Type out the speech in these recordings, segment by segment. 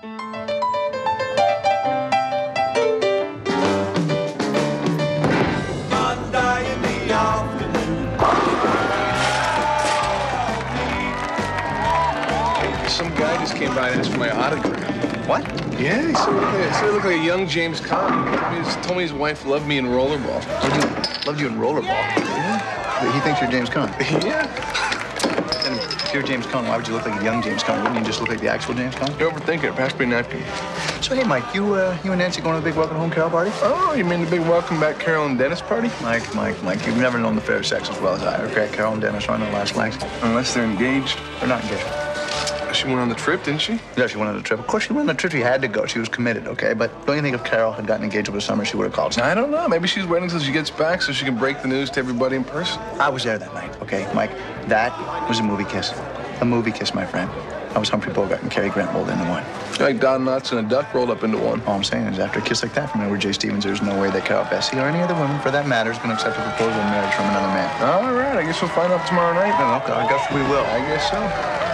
Some guy just came by and asked for my autograph. What? Yeah, he said I looked like a young James Conn. He told me his wife loved me in rollerball. Loved you in rollerball? Yeah. He thinks you're James Conn? Yeah. And if you're James Conn, why would you look like a young James Conn? Wouldn't you just look like the actual James Conn? Don't overthink it. Pass me a napkin. So, hey, Mike, you and Nancy going to the big welcome home Carol party? Oh, you mean the big welcome back Carol and Dennis party? Mike, you've never known the fair sex as well as I, okay? Carol and Dennis aren't the last legs. Unless they're engaged. They're not engaged. She went on the trip, didn't she? Yeah, she went on a trip. Of course, she went on a trip. She had to go. She was committed, okay? But don't you think if Carol had gotten engaged over the summer, she would have called? I don't know. Maybe she's waiting until she gets back so she can break the news to everybody in person. I was there that night, okay? Mike, that was a movie kiss. A movie kiss, my friend. I was Humphrey Bogart and Cary Grant rolled into one. Like Don Knotts and a duck rolled up into one. All I'm saying is after a kiss like that from Edward J. Stevens, there's no way that Carol Bessie or any other woman, for that matter, is going to accept a proposal in marriage from another man. All right. I guess we'll find out tomorrow night then. Okay, I guess we will. I guess so.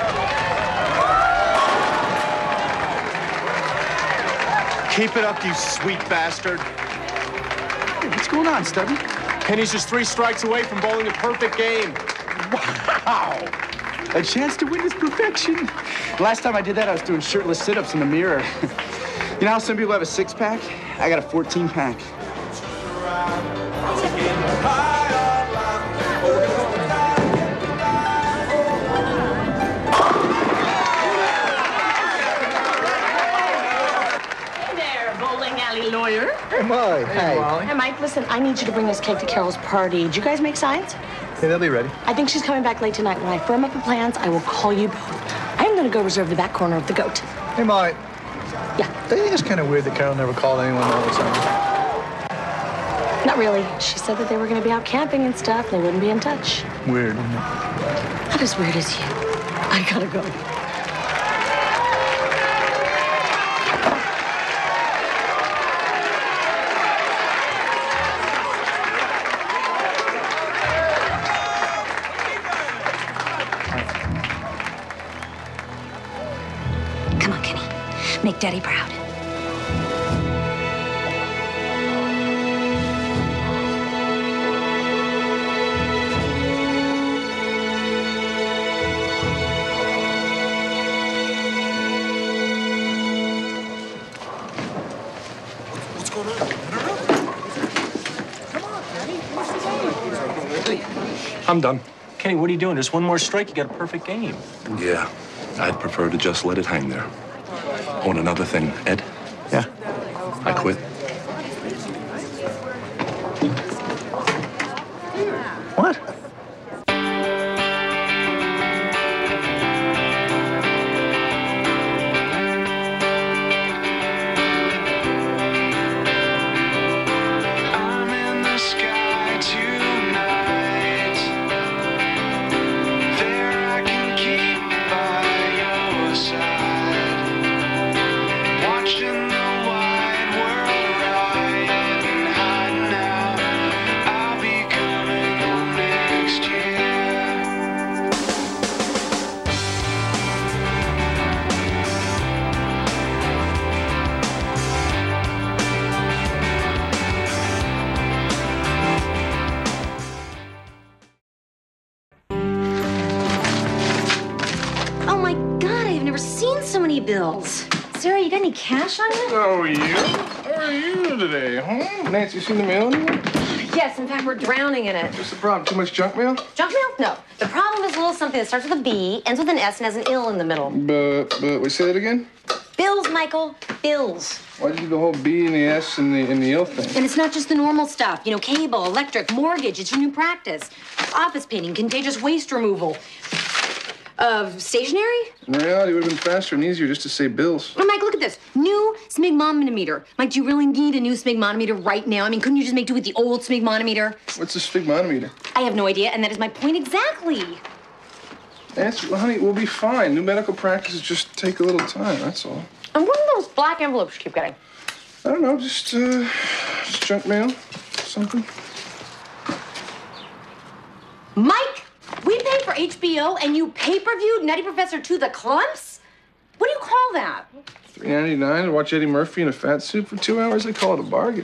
Keep it up, you sweet bastard. Hey, what's going on, Stubby? Kenny's just 3 strikes away from bowling a perfect game. Wow! A chance to witness perfection. Last time I did that, I was doing shirtless sit-ups in the mirror. You know how some people have a 6-pack? I got a 14-pack. Lawyer. Hey, Mike. Hey, Molly. Hey, Mike, listen, I need you to bring this cake to Carol's party. Did you guys make signs? Hey, they'll be ready. I think she's coming back late tonight. When I firm up the plans, I will call you both. I'm going to go reserve the back corner of the goat. Hey, Mike. Yeah. Don't you think it's kind of weird that Carol never called anyone all the time? Not really. She said that they were going to be out camping and stuff, and they wouldn't be in touch. Weird, isn't it? Not as weird as you. I gotta go. Come on, Kenny. Make Daddy proud. What's going on? I don't know. Come on, Kenny. What's the game? I'm done. Kenny, what are you doing? Just one more strike, you got a perfect game. Yeah, I'd prefer to just let it hang there. Oh, and another thing, Ed, Yeah. I quit. What? I'm in the sky tonight. There I can keep by your side, watching the wide world riding high now. I'll be coming home next year. Oh my God, I've never seen so many bills. Sarah, you got any cash on you? How are you? How are you today, huh? Nancy, you seen the mail anymore? Yes, in fact, we're drowning in it. What's the problem? Too much junk mail? Junk mail? No. The problem is a little something that starts with a B, ends with an S, and has an ill in the middle. But wait, say that again? Bills, Michael. Bills. Why'd you do the whole B and the S and the L thing? And it's not just the normal stuff. You know, cable, electric, mortgage. It's your new practice. Office painting, contagious waste removal. Stationery? In reality, it would have been faster and easier just to say bills. Oh, Mike, look at this. New smigmonometer. Mike, do you really need a new smigmonometer right now? I mean, couldn't you just make do with the old smigmonometer? What's a sphygmonometer? I have no idea, and that is my point exactly. Nancy, well, honey, we'll be fine. New medical practices just take a little time, that's all. And what are those black envelopes you keep getting? I don't know, just junk mail, something. Mike, we paid for HBO and you pay-per-viewed Nutty Professor to the clumps? What do you call that? $3.99 to watch Eddie Murphy in a fat suit for 2 hours. I call it a bargain.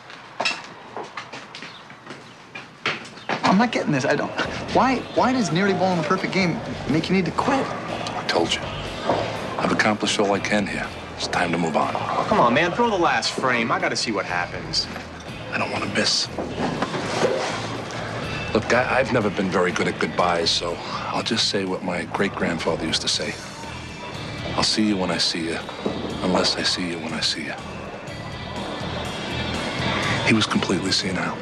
I'm not getting this. I don't. Why does nearly bowling a perfect game make you need to quit? I told you. I've accomplished all I can here. It's time to move on. Come on, man, throw the last frame. I gotta see what happens. I don't want to miss. Look, I've never been very good at goodbyes, so I'll just say what my great-grandfather used to say. I'll see you when I see you, unless I see you when I see you. He was completely senile.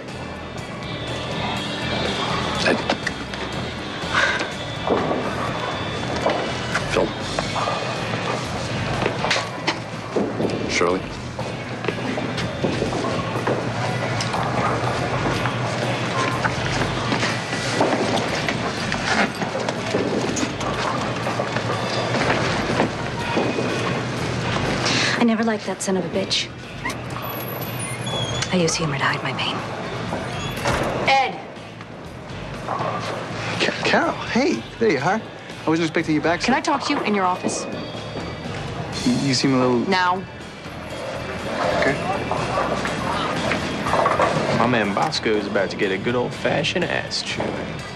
Ed. Phil. Shirley. I never liked that son of a bitch. I use humor to hide my pain. Ed! Carol, hey, there you are. I wasn't expecting you back. Can I talk to you in your office? You seem a little... Now. Okay. My man Bosco is about to get a good old-fashioned ass chewing.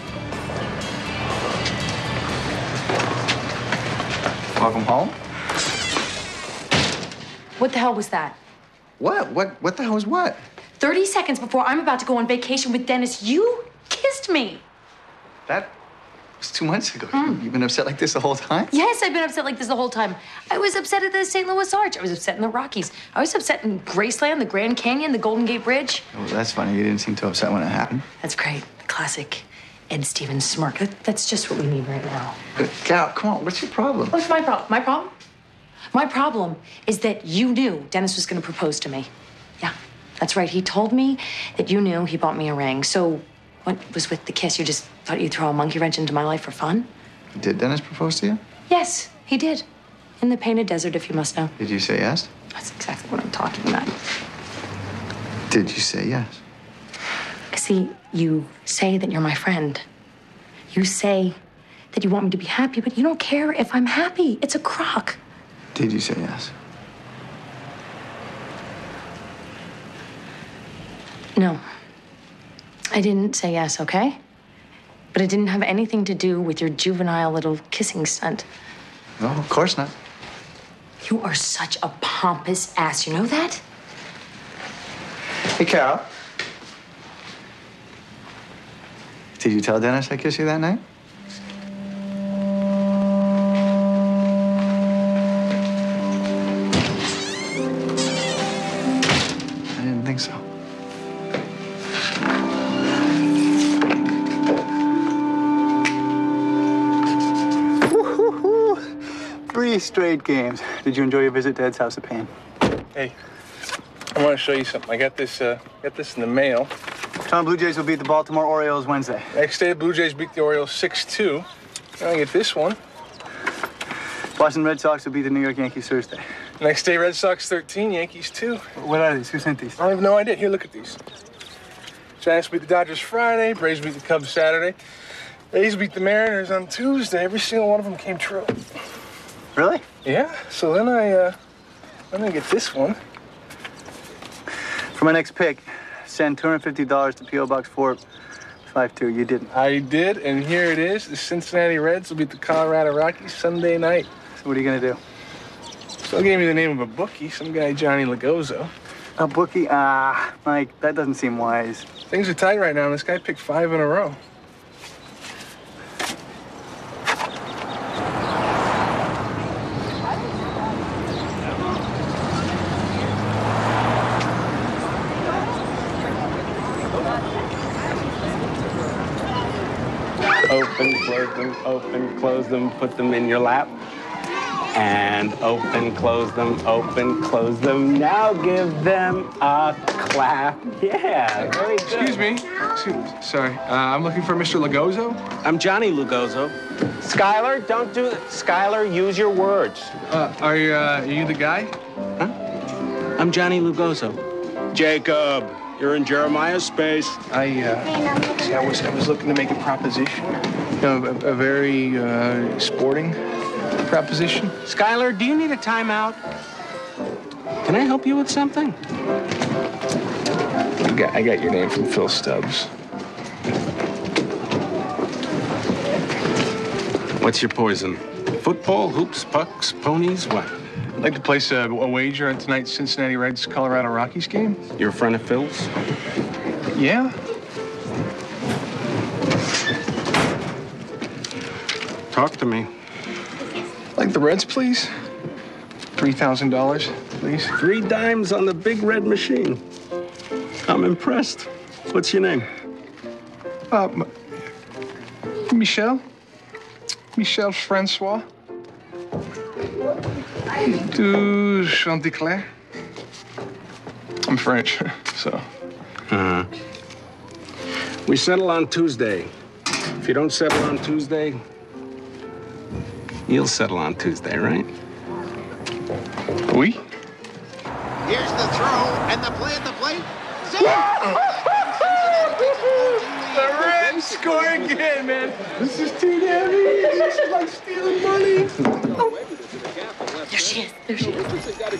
Welcome home. What the hell was that? What the hell was what? 30 seconds before I'm about to go on vacation with Dennis, you kissed me. That was 2 months ago. You've been upset like this the whole time? Yes, I've been upset like this the whole time. I was upset at the St. Louis Arch. I was upset in the Rockies. I was upset in Graceland, the Grand Canyon, the Golden Gate Bridge. Oh, that's funny. You didn't seem too upset when it happened. That's great. Classic Ed Stevens smirk. That's just what we need right now. Gal, come on. What's your problem? What's my problem? My problem? My problem is that you knew Dennis was going to propose to me. Yeah, that's right. He told me that you knew he bought me a ring. So what was with the kiss? You just thought you'd throw a monkey wrench into my life for fun? Did Dennis propose to you? Yes, he did. In the painted desert, if you must know. Did you say yes? That's exactly what I'm talking about. Did you say yes? See, you say that you're my friend. You say that you want me to be happy, but you don't care if I'm happy. It's a crock. Did you say yes? No. I didn't say yes, okay? But it didn't have anything to do with your juvenile little kissing stunt. No, of course not. You are such a pompous ass. You know that? Hey, Carol. Did you tell Dennis I kissed you that night? I didn't think so. 3 straight games. Did you enjoy your visit to Ed's house of pain? Hey, I want to show you something. I got this in the mail. Toronto Blue Jays will beat the Baltimore Orioles Wednesday. Next day, the Blue Jays beat the Orioles 6-2. I get this one. Boston Red Sox will beat the New York Yankees Thursday. Next day, Red Sox 13, Yankees 2. What are these? Who sent these? I have no idea. Here, look at these. Giants beat the Dodgers Friday. Braves beat the Cubs Saturday. A's beat the Mariners on Tuesday. Every single one of them came true. Really? Yeah. So then I get this one. For my next pick, send $250 to P.O. Box 452. You didn't. I did, and here it is. The Cincinnati Reds will beat the Colorado Rockies Sunday night. So what are you going to do? So gave me the name of a bookie, some guy, Johnny Lagozo. A bookie? Mike, that doesn't seem wise. Things are tight right now, and this guy picked 5 in a row. Open, close them, put them in your lap. And open, close them. Now give them a clap. Yeah, very good. Excuse me. Sorry. I'm looking for Mr. Lagozo. I'm Johnny Lugozo. Skylar, don't do that. Skylar, use your words. Are you the guy? Huh? I'm Johnny Lugozo. Jacob, you're in Jeremiah's space. I was looking to make a proposition. You know, a very sporting proposition. Skylar, do you need a timeout? Can I help you with something? I got your name from Phil Stubbs. What's your poison? Football, hoops, pucks, ponies, what? I'd like to place a wager on tonight's Cincinnati Reds Colorado Rockies game. You're a friend of Phil's? Yeah. Talk to me. Like the Reds, please. $3,000, please. 3 dimes on the big red machine. I'm impressed. What's your name? Michel. Michel Francois. Du Chanticleer. I'm French, so. We settle on Tuesday. If you don't settle on Tuesday, you'll settle on Tuesday, right? Oui. Here's the throw and the play at the plate. The Reds score again, man. This is too damn easy. This is like stealing money. There she is. There she is.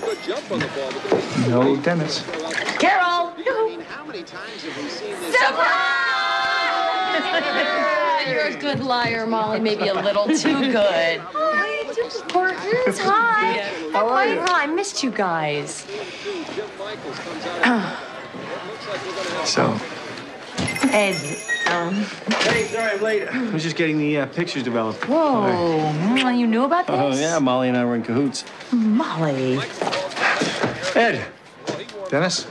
No, Dennis. Carol! No. How many times have we seen this? Surprise! You're a good liar, Molly. Maybe a little too good. Hi, Hortons. Hi. How are you? I missed you guys. So, Ed, Hey, sorry I'm late. I was just getting the pictures developed. whoa. You knew about this? Oh, yeah, Molly and I were in cahoots. Molly. Ed. Dennis?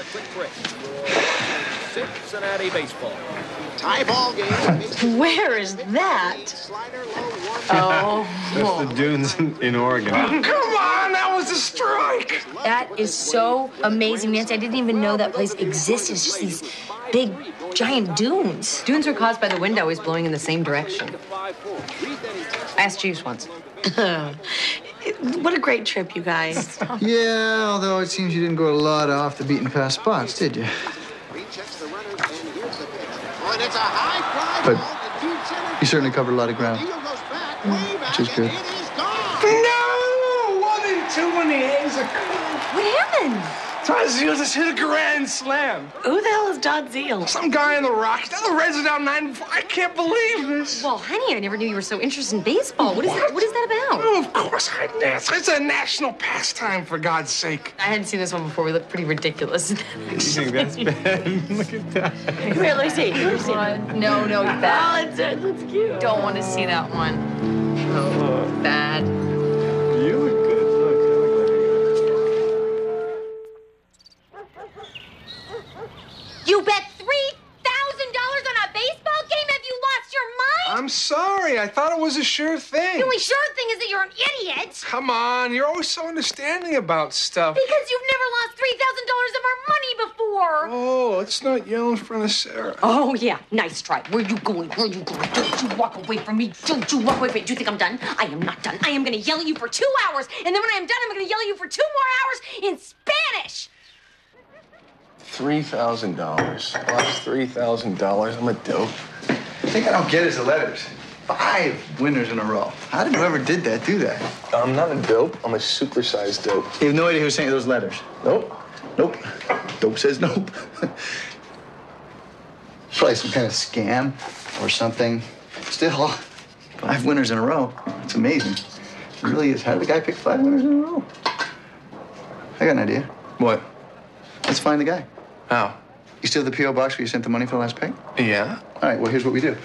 Cincinnati baseball. Tie ball game. Where is that? Slider low one. Oh. That's the dunes in Oregon. Come on, that was a strike. That is so amazing, Nancy. I didn't even know that place existed. It's just these big, giant dunes. Dunes are caused by the wind always blowing in the same direction. I asked Jeeves once. What a great trip, you guys. Yeah, although it seems you didn't go a lot off the beaten path spots, did you? Rechecks the runners and here's the pitch. Oh, and it's a high fly But ball to deep center. you certainly covered a lot of ground. Deal goes back, way back, Which is good. and it is gone. No! 1-2 in the A's are What happened? Todd Zeal just hit a grand slam. Who the hell is Todd Zeal? Some guy in the Rockies. Now the Reds are down 9-4. I can't believe this. Well, honey, I never knew you were so interested in baseball. What is that about? Oh, of course I dance. It's a national pastime, for God's sake. I hadn't seen this one before. We look pretty ridiculous. You think that's bad? Look at that. Come here, let me see. No, bad. Oh, it's cute. Don't want to see that one. Oh, bad. You look good. Look, I look like You bet $3,000 on a baseball game? Have you lost your mind? I'm sorry. I thought it was a sure thing. The only sure thing is that you're an idiot. Come on. You're always so understanding about stuff. Because you've never lost $3,000 of our money before. Oh, let's not yell in front of Sarah. Oh, yeah. Nice try. Where you going? Where you going? Don't you walk away from me. Don't you walk away from me. Do you think I'm done? I am not done. I am going to yell at you for 2 hours, and then when I am done, I'm going to yell at you for 2 more hours in Spanish. $3,000. Lost $3,000. I'm a dope. The thing I don't get is the letters. 5 winners in a row. How did whoever did that do that? I'm not a dope. I'm a supersized dope. You have no idea who's saying those letters. Nope. Nope. Dope says nope. Probably some kind of scam or something. Still, 5 winners in a row. It's amazing. It really is. How did the guy pick 5 winners in a row? I got an idea. What? Let's find the guy. How? You still have the P.O. box where you sent the money for the last pay? Yeah. All right, well, here's what we do.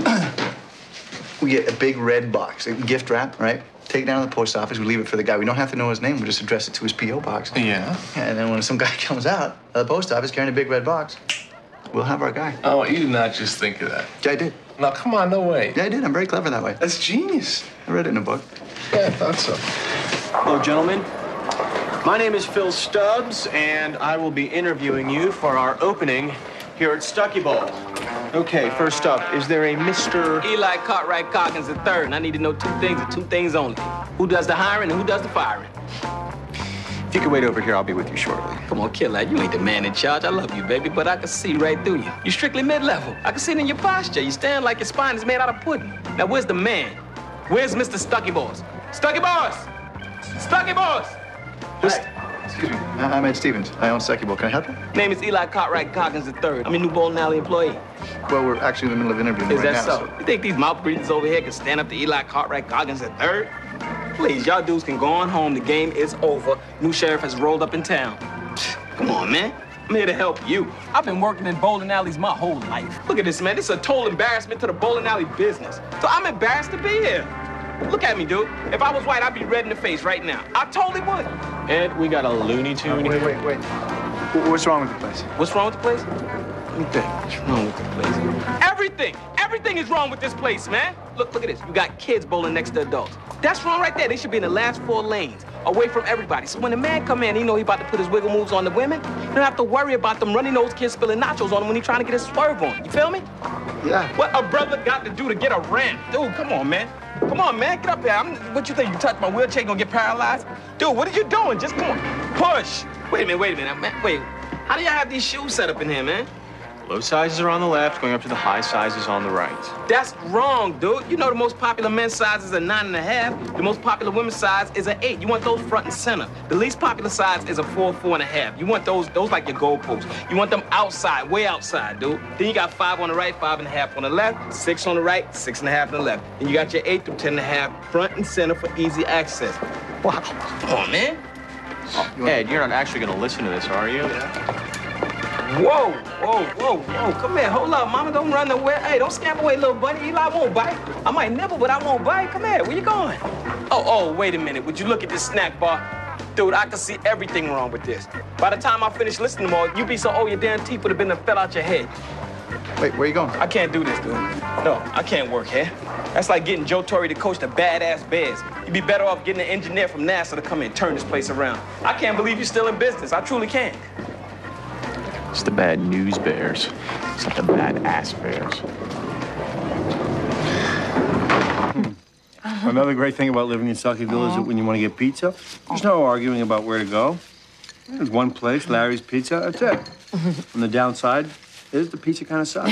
We get a big red box, a gift wrap, right? Take it down to the post office. We leave it for the guy. We don't have to know his name. We just address it to his P.O. box. Yeah. And then when some guy comes out of the post office carrying a big red box, we'll have our guy. Oh, you did not just think of that. Yeah, I did. No, come on, no way. Yeah, I did. I'm very clever that way. That's genius. I read it in a book. Yeah, I thought so. Hello, gentlemen. My name is Phil Stubbs, and I will be interviewing you for our opening here at Stucky Bowl. Okay, first up, is there a Mr. Eli Cartwright Coggins III, and I need to know 2 things and 2 things only. Who does the hiring and who does the firing? If you could wait over here, I'll be with you shortly. Come on, kid, lad, you ain't the man in charge. I love you, baby, but I can see right through you. You're strictly mid-level. I can see it in your posture. You stand like your spine is made out of pudding. Now, where's the man? Where's Mr. Stucky Boss? Stucky Boss! Stucky Boss! Just I'm Ed Stevens. I own Stucky Bowl. Can I help you? Name is Eli Cartwright Coggins III. I'm a new bowling alley employee. Well, we're actually in the middle of interviewing Is right that now. so? You think these mouth breathers over here can stand up to Eli Cartwright Coggins III? Please, y'all dudes can go on home. The game is over. New sheriff has rolled up in town. Come on, man. I'm here to help you. I've been working in bowling alleys my whole life. Look at this, man. This is a total embarrassment to the bowling alley business. So I'm embarrassed to be here. Look at me, dude. If I was white, I'd be red in the face right now. I totally would. Ed, we got a Looney Tune here. Wait. What's wrong with the place? What's wrong with the place? Let me think. What's wrong with the place? Everything! Everything is wrong with this place, man. Look at this. You got kids bowling next to adults. That's wrong right there. They should be in the last 4 lanes, away from everybody. So when the man come in, he know he about to put his wiggle moves on the women. You don't have to worry about them running those kids spilling nachos on him when he trying to get his swerve on. You feel me? Yeah. What a brother got to do to get a ramp? Dude, come on, man. Come on, man. Get up here. What you think? You touch my wheelchair, you gonna get paralyzed? Dude, what are you doing? Just come on. Push. Wait a minute. Man, wait. How do y'all have these shoes set up in here, man? Low sizes are on the left, going up to the high sizes on the right. That's wrong, dude. You know the most popular men's size is a 9.5. The most popular women's size is an 8. You want those front and center. The least popular size is a 4, 4.5. You want those like your goalposts. You want them outside, way outside, dude. Then you got 5 on the right, 5.5 on the left, 6 on the right, 6.5 on the left. Then you got your 8 through 10.5 front and center for easy access. Wow. Come on, man. Ed, you're not actually going to listen to this, are you? Whoa. Come here. Hold up, mama. Don't run nowhere. Hey, don't scamper away, little buddy. Eli won't bite. I might nibble, but I won't bite. Come here. Where you going? Oh, wait a minute. Would you look at this snack bar? Dude, I can see everything wrong with this. By the time I finish listening to them all, you'd be so old your damn teeth would have been done fell out your head. Wait, where you going? I can't do this, dude. No, I can't work here. That's like getting Joe Torre to coach the badass Bears. You'd be better off getting an engineer from NASA to come in and turn this place around. I can't believe you're still in business. I truly can't. It's the bad news bears. It's not the bad ass bears. Another great thing about living in Stuckyville is that when you want to get pizza, there's no arguing about where to go. There's one place, Larry's Pizza, that's it. On the downside is the pizza kind of sucks.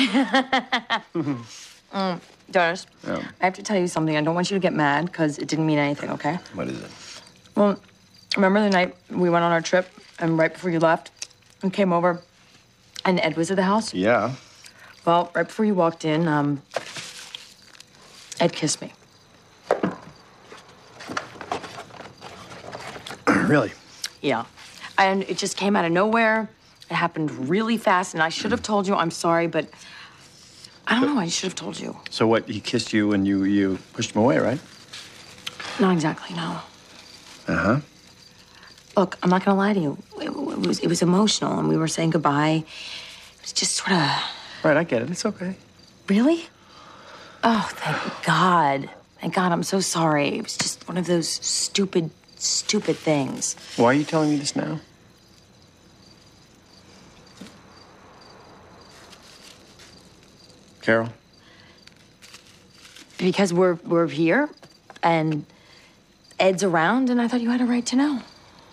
Dennis, Yeah. I have to tell you something. I don't want you to get mad because it didn't mean anything, okay? What is it? Well, remember the night we went on our trip and right before you left, we came over and Ed was at the house? Yeah. Well, right before you walked in, Ed kissed me. Really? Yeah. And it just came out of nowhere. It happened really fast, and I should have told you. I'm sorry, but I don't know. I should have told you. So what, he kissed you and you pushed him away, right? Not exactly, no. Uh-huh. Look, I'm not gonna lie to you. It was emotional, and we were saying goodbye. It was just sort of... Right, I get it. It's okay. Really? Oh, thank God. Thank God, I'm so sorry. It was just one of those stupid things. Why are you telling me this now? Carol? Because we're here, and Ed's around, and I thought you had a right to know.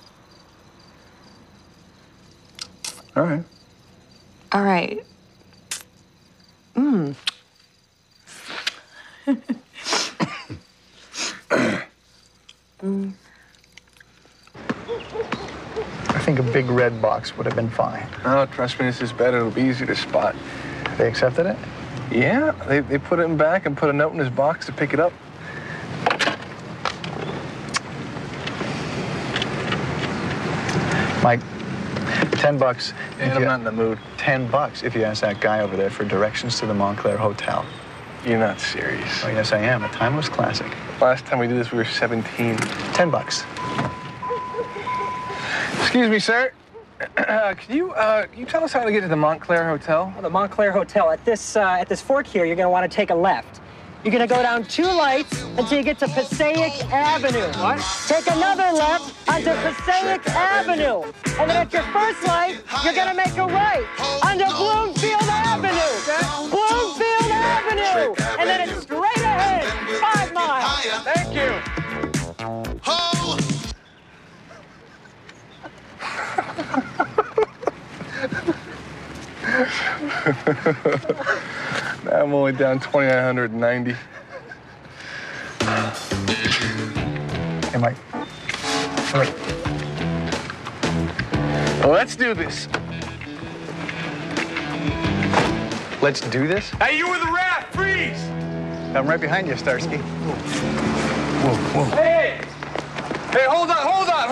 All right. All right. I think a big red box would have been fine. Oh, trust me, this is better. It'll be easy to spot. They accepted it? Yeah, they put it in back and put a note in his box to pick it up. Mike, $10. And I'm not in the mood. $10 if you ask that guy over there for directions to the Montclair Hotel. You're not serious. Oh, yes, I am. A timeless classic. Last time we did this, we were 17. $10. Excuse me, sir. Can you tell us how to get to the Montclair Hotel? The Montclair Hotel. At this fork here, you're going to want to take a left. You're going to go down 2 lights until you get to Passaic Avenue. What? Take another left onto Passaic Avenue. And then at your first light, you're going to make a right onto Bloomfield Avenue. Bloomfield Avenue. And then it's straight ahead, 5 miles. Thank you. Now I'm only down 2,990. Hey, Mike. Wait. Well, let's do this. Let's do this? Hey, you were the ref! Freeze! I'm right behind you, Starsky. Whoa, whoa. Hey! Hey, hold on!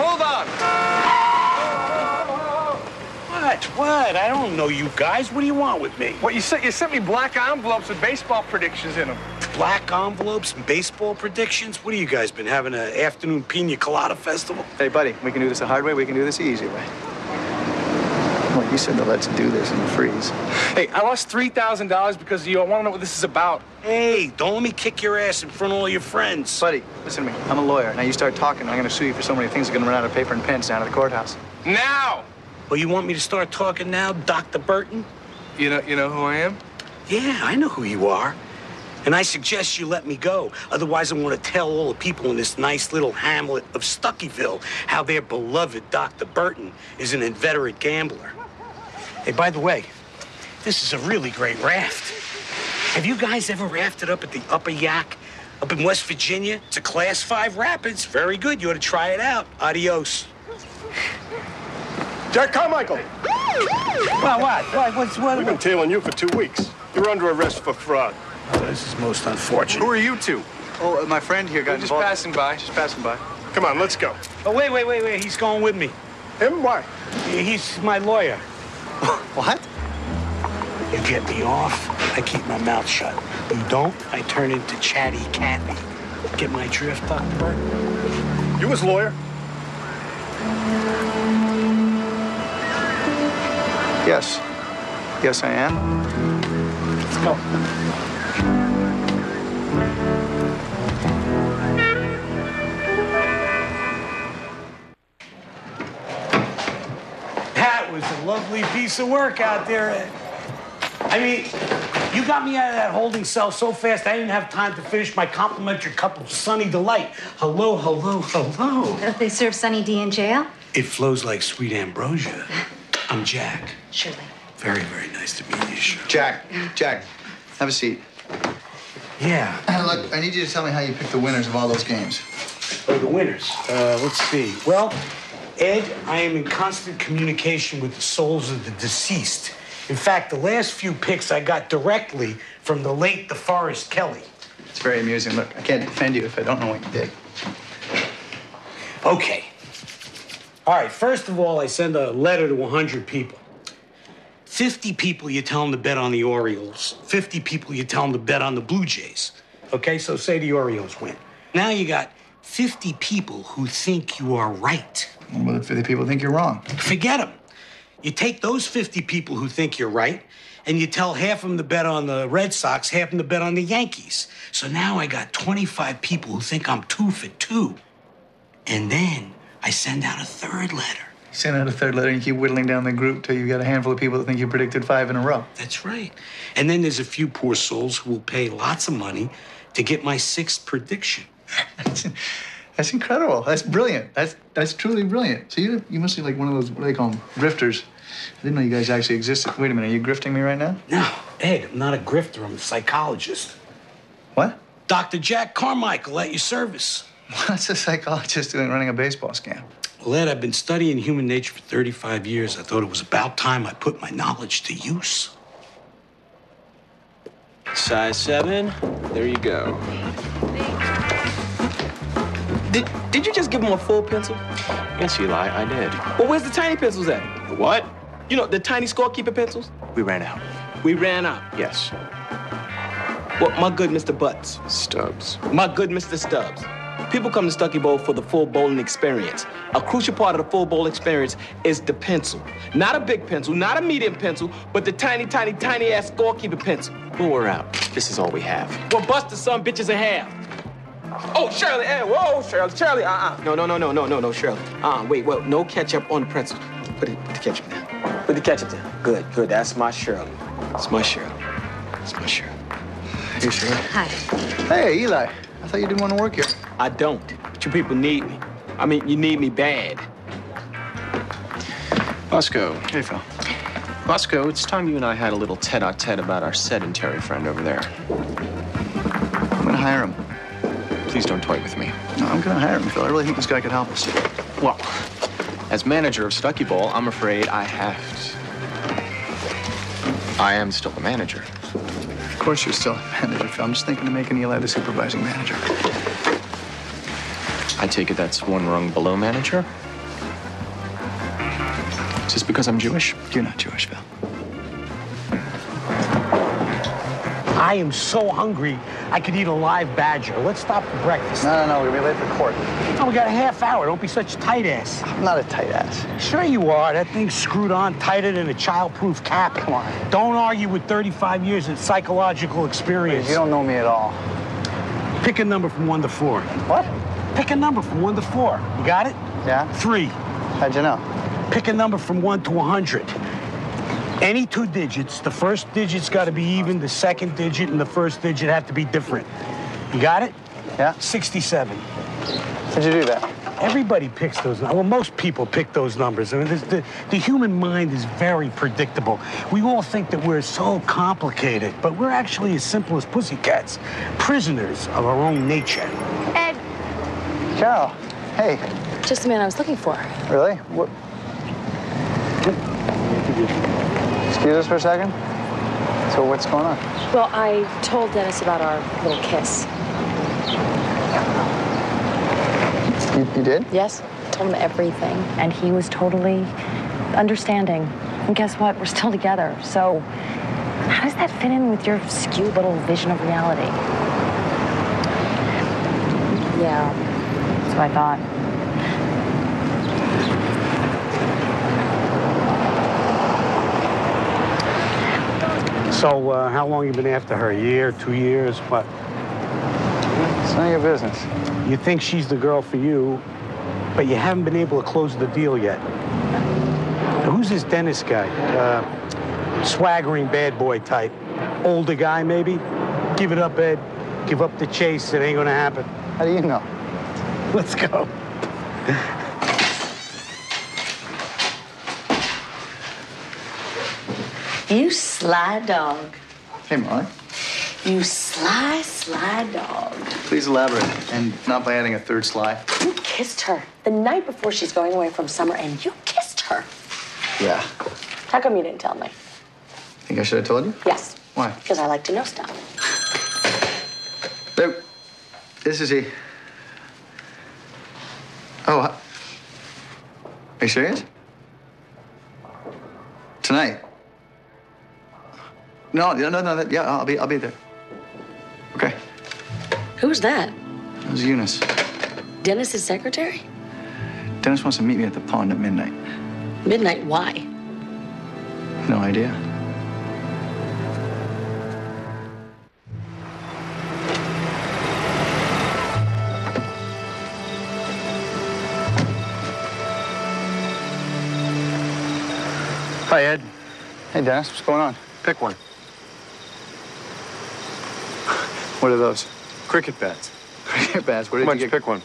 What? I don't know you guys. What do you want with me? What, you sent me black envelopes with baseball predictions in them. Black envelopes and baseball predictions? What have you guys been having an afternoon pina colada festival? Hey, buddy, we can do this the hard way, we can do this the easy way. Well, you said that let's do this in the freeze. Hey, I lost $3,000 because of you. I want to know what this is about. Hey, don't let me kick your ass in front of all your friends. Buddy, listen to me. I'm a lawyer. Now you start talking, I'm going to sue you for so many things I'm going to run out of paper and pens down at the courthouse. Now! Well, you want me to start talking now, Dr. Burton? You know who I am? Yeah, I know who you are. And I suggest you let me go. Otherwise, I want to tell all the people in this nice little hamlet of Stuckyville how their beloved Dr. Burton is an inveterate gambler. Hey, by the way, this is a really great raft. Have you guys ever rafted up at the Upper Yak up in West Virginia? It's a Class 5 rapids. Very good. You ought to try it out. Adios. Jack Carmichael! What? We've been tailing you for 2 weeks. You're under arrest for fraud. Oh, this is most unfortunate. Who are you two? Oh, my friend here got just involved. passing by. Just passing by. Come on, let's go. Oh, wait. He's going with me. Him? Why? He's my lawyer. What? You get me off, I keep my mouth shut. You don't, I turn into Chatty Cathy. Get my drift, Dr. Burton? You his lawyer? Yes. Yes, I am. Let's go. That was a lovely piece of work out there. I mean, you got me out of that holding cell so fast, I didn't have time to finish my complimentary cup of Sunny Delight. Hello. They serve Sunny D in jail? It flows like sweet ambrosia. I'm Jack. Shirley. Very, very nice to meet you, Shirley. Jack, have a seat. Yeah. Look, I need you to tell me how you picked the winners of all those games. Oh, the winners. Let's see. Well, Ed, I am in constant communication with the souls of the deceased. In fact, the last few picks I got directly from the late DeForest Kelly. It's very amusing. Look, I can't defend you if I don't know what you did. Okay. All right, first of all, I send a letter to 100 people. 50 people you tell them to bet on the Orioles. 50 people you tell them to bet on the Blue Jays. Okay, so say the Orioles win. Now you got 50 people who think you are right. Well, if 50 people think you're wrong. Forget them. You take those 50 people who think you're right, and you tell half of them to bet on the Red Sox, half of them to bet on the Yankees. So now I got 25 people who think I'm 2 for 2. And then I send out a third letter. You send out a third letter and you keep whittling down the group till you got a handful of people that think you predicted 5 in a row. That's right. And then there's a few poor souls who will pay lots of money to get my 6th prediction. That's incredible. That's brilliant. That's truly brilliant. So you must be like one of those, what do they call them, grifters. I didn't know you guys actually existed. Wait a minute, are you grifting me right now? No, Ed, I'm not a grifter. I'm a psychologist. What? Dr. Jack Carmichael at your service. What's a psychologist doing running a baseball scam? Well, Ed, I've been studying human nature for 35 years. I thought it was about time I put my knowledge to use. Size 7. There you go. Did you just give him a full pencil? Yes, Eli, I did. Well, where's the tiny pencils at? The what? You know, the tiny scorekeeper pencils? We ran out. We ran out? Yes. Well, my good Mr. Butts. Stubbs. My good Mr. Stubbs. People come to Stucky Bowl for the full bowling experience. A crucial part of the full bowl experience is the pencil. Not a big pencil, not a medium pencil, but the tiny, tiny, tiny ass scorekeeper pencil. Well, we're out. This is all we have. Well, bust the some bitches in half. Oh, Shirley, hey, whoa, Shirley, No, Shirley. Wait, well, no ketchup on the pretzel. Put the ketchup down. Put the ketchup down. Good, that's my Shirley. It's my Shirley. It's my Shirley. Hey, Shirley. Hi. Hey, Eli. I thought you didn't want to work here. I don't, but you people need me. I mean, you need me bad. Bosco. Hey, Phil. Bosco, it's time you and I had a little tete-a-tete about our sedentary friend over there. I'm going to hire him. Please don't toy with me. No, I'm going to hire him, Phil. I really think this guy could help us. Well, As manager of Stucky Bowl, I'm afraid I am still the manager. Of course you're still a manager, Phil. I'm just thinking of making Eli the supervising manager. I take it that's one rung below manager? Just because I'm Jewish? You're not Jewish, Phil. I am so hungry, I could eat a live badger. Let's stop for breakfast. No, we're gonna be late for court. Oh, we got a half hour. Don't be such a tight ass. I'm not a tight ass. Sure you are. That thing's screwed on tighter than a child-proof cap. Come on. Don't argue with 35 years of psychological experience. You don't know me at all. Pick a number from 1 to 4. What? Pick a number from 1 to 4. You got it? Yeah. 3. How'd you know? Pick a number from 1 to 100. Any 2 digits, the first digit's got to be even, the second digit and the first digit have to be different. You got it? Yeah. 67. How'd you do that? Everybody picks those numbers. Well, most people pick those numbers. I mean, the human mind is very predictable. We all think that we're so complicated, but we're actually as simple as pussycats, prisoners of our own nature. Ed. Carol, hey. Just the man I was looking for. Really? What? Excuse us for a second? So what's going on? Well, I told Dennis about our little kiss. You did? Yes, told him everything, and he was totally understanding. And guess what? We're still together. So how does that fit in with your skewed little vision of reality? Yeah, that's what I thought. So, how long you been after her? A year, 2 years, what? It's none of your business. You think she's the girl for you, but you haven't been able to close the deal yet. Now, who's this Dennis guy? Swaggering bad boy type. Older guy, maybe? Give it up, Ed. Give up the chase. It ain't gonna happen. How do you know? Let's go. You sly dog. Hey, Molly. You sly dog. Please elaborate, and not by adding a third sly. You kissed her the night before she's going away from summer, and you kissed her. Yeah. How come you didn't tell me? Think I should have told you? Yes. Why? Because I like to know stuff. Luke, this is he. Oh, are you serious? Tonight? No, yeah, I'll be there. Okay. Who's that? It was Eunice. Dennis's secretary? Dennis wants to meet me at the pond at midnight. Midnight, why? No idea. Hi, Ed. Hey, Dennis, what's going on? Pick one. What are those? Cricket bats. Cricket bats. Where did Come on, you just pick one.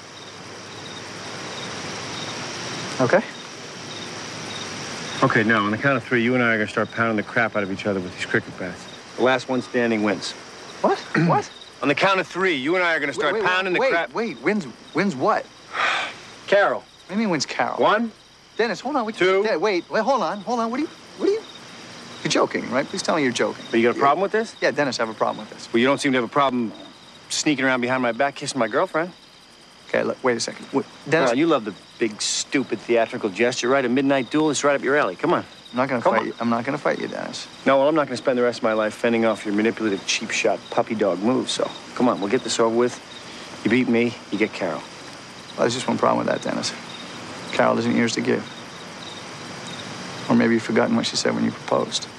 Okay. Okay, now, on the count of 3, you and I are going to start pounding the crap out of each other with these cricket bats. The last one standing wins. What? What? On the count of 3, you and I are going to start pounding the crap. Wait, wins what? Carol. What do you mean wins Carol? 1. Dennis, hold on. 2. Wait, hold on. What do you? You're joking, right? Please tell me you're joking. But you got a problem with this? Yeah, Dennis, I have a problem with this. Well, you don't seem to have a problem sneaking around behind my back kissing my girlfriend. Okay, look, wait a second. Dennis, you love the big, stupid theatrical gesture, right? A midnight duel is right up your alley. Come on. I'm not gonna fight you. I'm not gonna fight you, Dennis. No, well, I'm not gonna spend the rest of my life fending off your manipulative, cheap shot, puppy dog moves. So, come on, we'll get this over with. You beat me, you get Carol. Well, there's just one problem with that, Dennis. Carol isn't yours to give. Or maybe you've forgotten what she said when you proposed.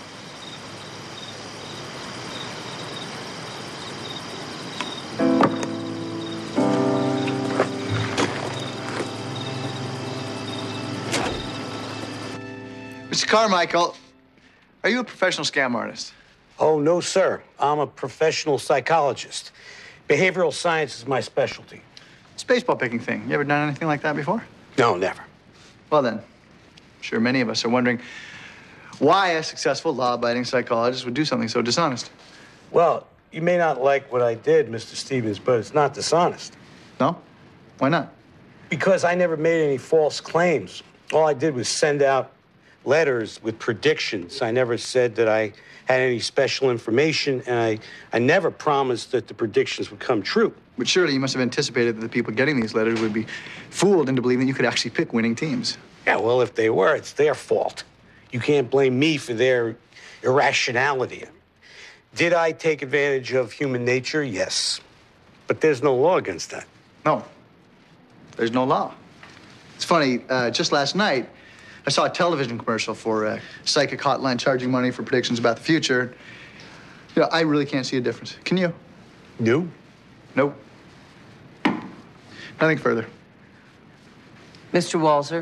Mr. Carmichael, are you a professional scam artist? Oh, no, sir. I'm a professional psychologist. Behavioral science is my specialty. This baseball picking thing, you ever done anything like that before? No, never. Well, then, I'm sure many of us are wondering why a successful law-abiding psychologist would do something so dishonest. Well, you may not like what I did, Mr. Stevens, but it's not dishonest. No? Why not? Because I never made any false claims. All I did was send out letters with predictions. I never said that I had any special information, and I never promised that the predictions would come true. But surely you must have anticipated that the people getting these letters would be fooled into believing that you could actually pick winning teams. Yeah, well, if they were, it's their fault. You can't blame me for their irrationality. Did I take advantage of human nature? Yes. But there's no law against that. No. There's no law. It's funny, just last night, I saw a television commercial for a psychic hotline charging money for predictions about the future. You know, I really can't see a difference. Can you? No. Nope. Nothing further. Mr. Walzer?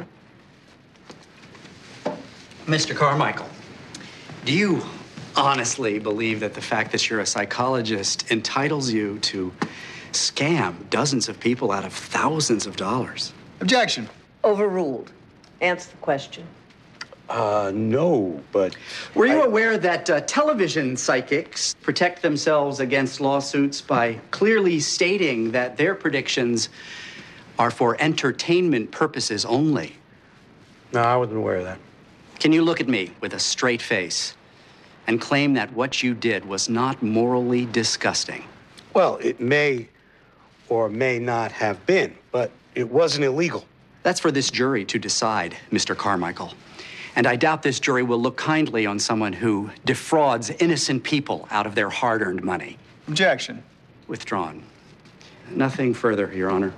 Mr. Carmichael, do you honestly believe that the fact that you're a psychologist entitles you to scam dozens of people out of thousands of dollars? Objection. Overruled. Answer the question. No, but... Were you aware that television psychics protect themselves against lawsuits by clearly stating that their predictions are for entertainment purposes only? No, I wasn't aware of that. Can you look at me with a straight face and claim that what you did was not morally disgusting? Well, it may or may not have been, but it wasn't illegal. That's for this jury to decide, Mr. Carmichael. And I doubt this jury will look kindly on someone who defrauds innocent people out of their hard-earned money. Objection. Withdrawn. Nothing further, Your Honor.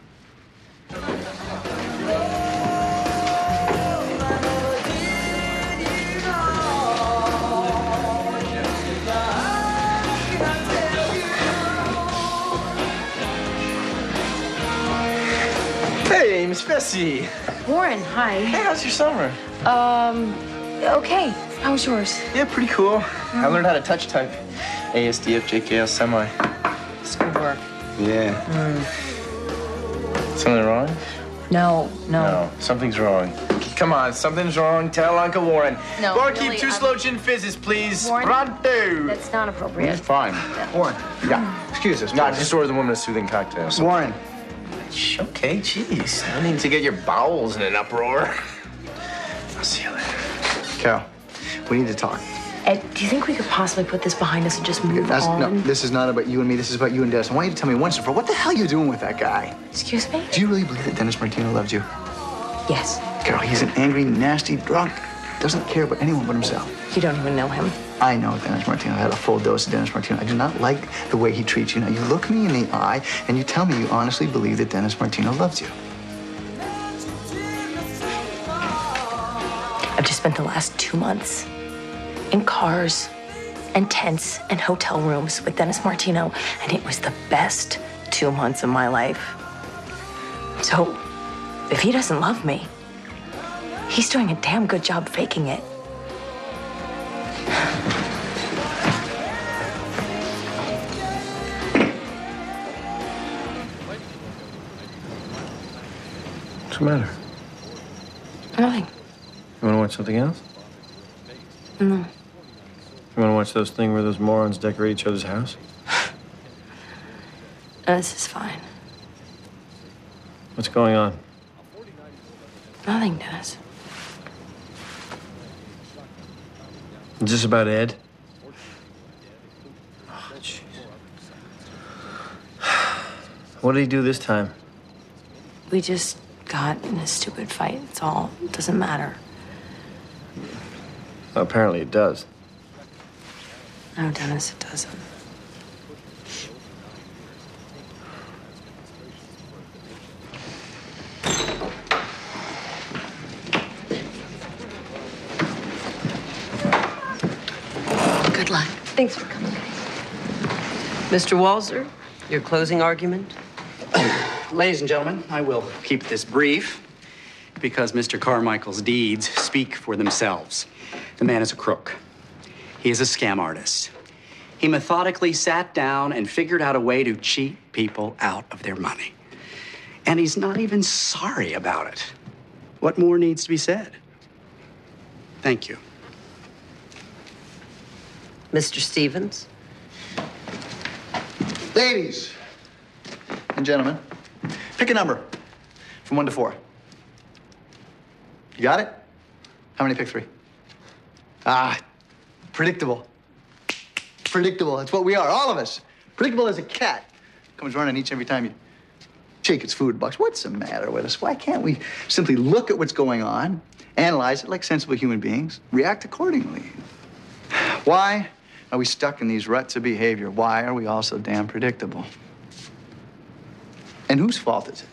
Hey, Miss Bessie. Warren, hi. Hey, how's your summer? Okay. How was yours? Yeah, pretty cool. I learned how to touch type. ASDF, JKL, semi. It's good work. Yeah. Something wrong? No. No, something's wrong. Come on, something's wrong. Tell Uncle Warren. No, Barkeep, really, 2 slow gin fizzes, please. Warren, Pronto. that's not appropriate. Fine. Warren. Yeah. Excuse us. No, just order the woman a soothing cocktail. Warren. Okay, jeez. I need to get your bowels in an uproar. I'll see you later. Cal, we need to talk. Ed, do you think we could possibly put this behind us and just move on? No, this is not about you and me. This is about you and Dennis. I want you to tell me once and for all, what the hell are you doing with that guy? Excuse me? Do you really believe that Dennis Martino loves you? Yes. Carol, he's an angry, nasty drunk. Doesn't care about anyone but himself. You don't even know him. I know Dennis Martino. I had a full dose of Dennis Martino. I do not like the way he treats you. Now, you look me in the eye and you tell me you honestly believe that Dennis Martino loves you. I've just spent the last 2 months in cars and tents and hotel rooms with Dennis Martino, and it was the best 2 months of my life. So, if he doesn't love me, he's doing a damn good job faking it. What's the matter? Nothing. You want to watch something else? No. You want to watch those things where those morons decorate each other's house? This is fine. What's going on? Nothing, Dennis. Is this about Ed? Oh, jeez. What did he do this time? We just got in a stupid fight. It's all. It doesn't matter. Well, apparently it does. No, Dennis, it doesn't. Good luck. Thanks for coming, guys. Mr. Walzer, your closing argument? Ladies and gentlemen, I will keep this brief because Mr. Carmichael's deeds speak for themselves. The man is a crook. He is a scam artist. He methodically sat down and figured out a way to cheat people out of their money. And he's not even sorry about it. What more needs to be said? Thank you. Mr. Stevens? Ladies and gentlemen, pick a number From 1 to 4. You got it? How many pick 3? Ah, predictable. Predictable. That's what we are, all of us. Predictable as a cat. Comes running each and every time you shake its food box. What's the matter with us? Why can't we simply look at what's going on, analyze it like sensible human beings, react accordingly? Why are we stuck in these ruts of behavior? Why are we all so damn predictable? And whose fault is it?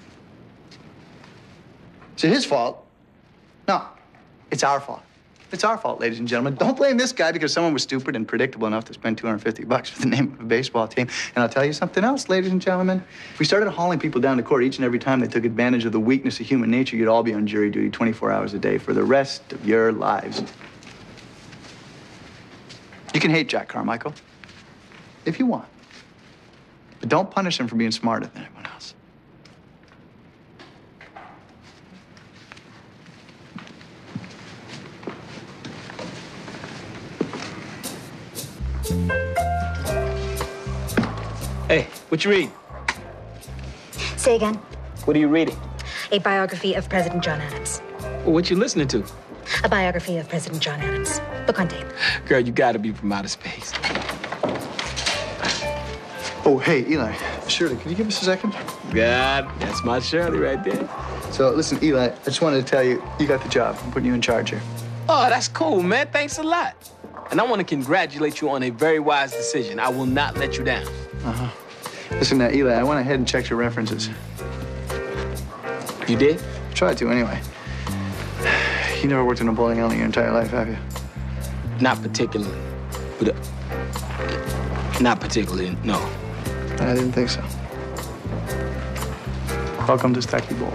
Is it his fault? No, it's our fault. It's our fault, ladies and gentlemen. Don't blame this guy because someone was stupid and predictable enough to spend $250 for the name of a baseball team. And I'll tell you something else, ladies and gentlemen. If we started hauling people down to court each and every time they took advantage of the weakness of human nature, you'd all be on jury duty 24 hours a day for the rest of your lives. You can hate Jack Carmichael if you want, but don't punish him for being smarter than anyone else. Hey, what you reading? Say again. What are you reading? A biography of President John Adams. Well, what you listening to? A biography of President John Adams. Book on tape. Girl, you gotta be from outer space. Oh, hey, Eli. Shirley, can you give us a second? God, that's my Shirley right there. So, listen, Eli, I just wanted to tell you, you got the job. I'm putting you in charge here. Oh, that's cool, man. Thanks a lot. And I want to congratulate you on a very wise decision. I will not let you down. Uh-huh. Listen, Eli, I went ahead and checked your references. You did? Tried to, anyway. You never worked in a bowling alley your entire life, have you? Not particularly. But, not particularly, no. I didn't think so. Welcome to Stacky Bowl.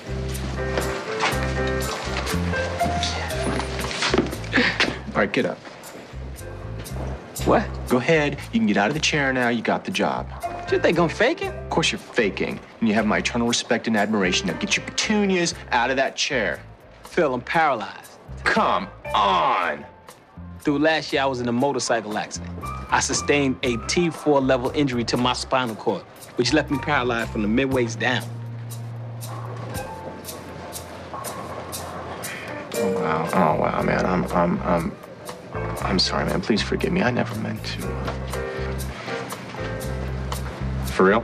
All right, get up. What? Go ahead. You can get out of the chair now. You got the job. You think I'm faking? Of course you're faking. And you have my eternal respect and admiration. Now get your petunias out of that chair. Phil, I'm paralyzed. Come on. Through last year, I was in a motorcycle accident. I sustained a T4 level injury to my spinal cord, which left me paralyzed from the mid-waist down. Oh wow, man. I'm sorry, man. Please forgive me. I never meant to. For real?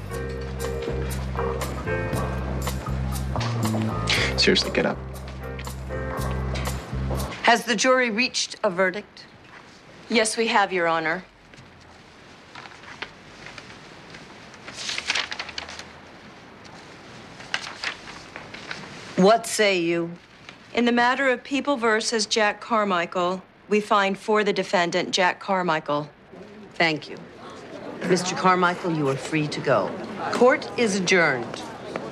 Seriously, get up. Has the jury reached a verdict? Yes, we have, Your Honor. What say you? In the matter of People versus Jack Carmichael, we find for the defendant, Jack Carmichael. Thank you. Mr. Carmichael, you are free to go. Court is adjourned.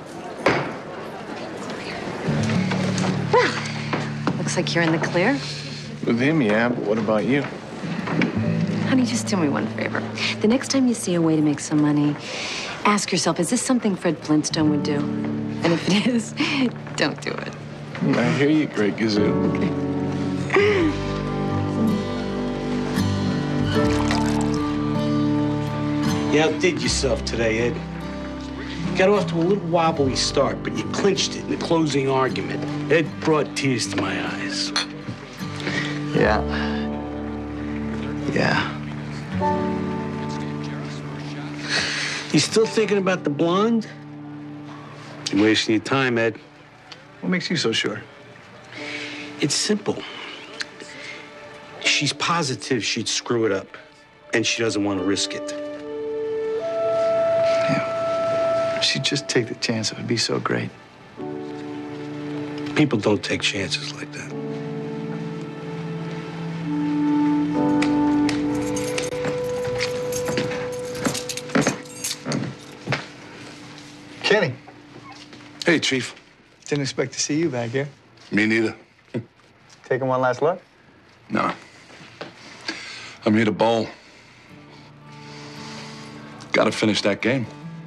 Well, looks like you're in the clear. With him, yeah, but what about you? Honey, just do me one favor. The next time you see a way to make some money, ask yourself, is this something Fred Flintstone would do? And if it is, don't do it. I hear you, Great Gazoo. You outdid yourself today, Ed. You got off to a little wobbly start, but you clinched it in the closing argument. Ed brought tears to my eyes. Yeah. Yeah. You still thinking about the blonde? You're wasting your time, Ed. What makes you so sure? It's simple. She's positive she'd screw it up, and she doesn't want to risk it. Yeah. If she'd just take the chance, it would be so great. People don't take chances like that. Kenny. Hey, Chief. Didn't expect to see you back here. Me neither. Taking one last look? No. I'm here to bowl. Gotta finish that game.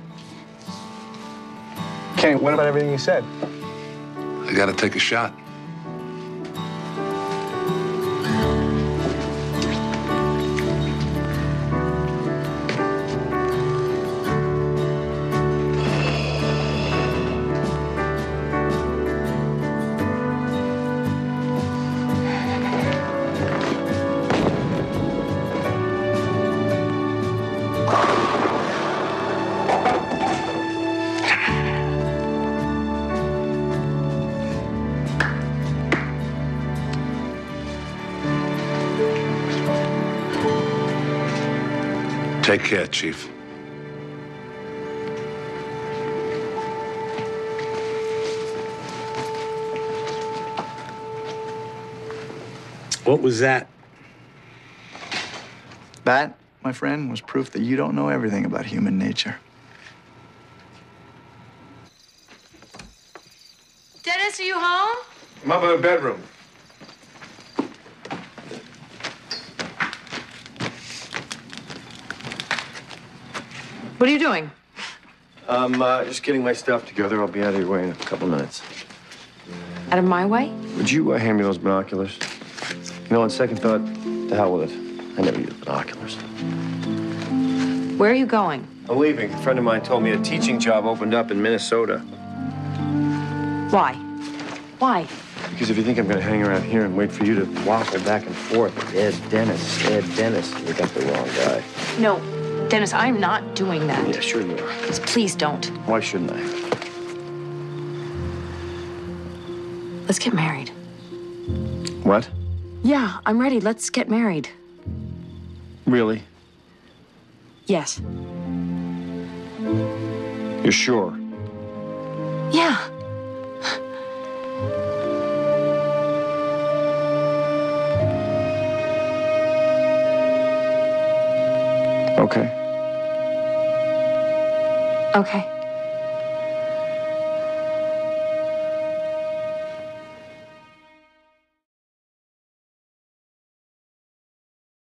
Kenny, what about everything you said? I gotta take a shot. Take care, Chief. What was that? That, my friend, was proof that you don't know everything about human nature. Dennis, are you home? I'm up in the bedroom. What are you doing? I'm just getting my stuff together. I'll be out of your way in a couple minutes. Out of my way? Would you hand me those binoculars? You know, on second thought, to hell with it. I never use binoculars. Where are you going? I'm leaving. A friend of mine told me a teaching job opened up in Minnesota. Why? Why? Because if you think I'm going to hang around here and wait for you to waffle back and forth, Ed Dennis, you got the wrong guy. No, Dennis, I'm not doing that. Yeah, sure you are. Please don't. Why shouldn't I? Let's get married. What? Yeah, I'm ready. Let's get married. Really? Yes. You're sure? Yeah. Okay. Okay.